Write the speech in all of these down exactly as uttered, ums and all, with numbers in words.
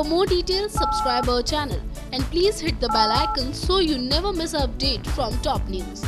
For more details, subscribe our channel and please hit the bell icon so you never miss an update from top news.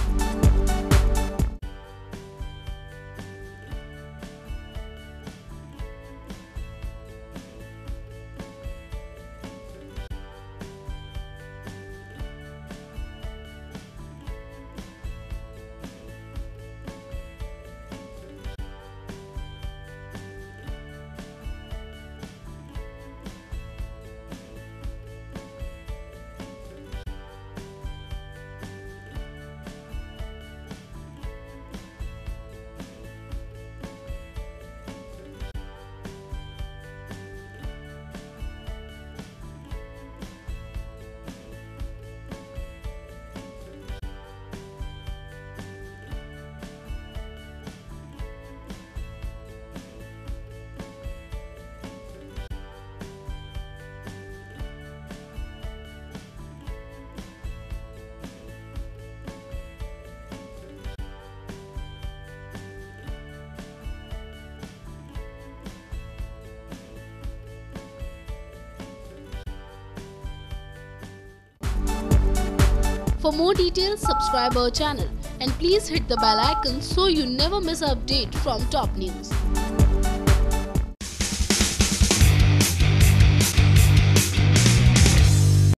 For more details, subscribe our channel and please hit the bell icon so you never miss an update from top news.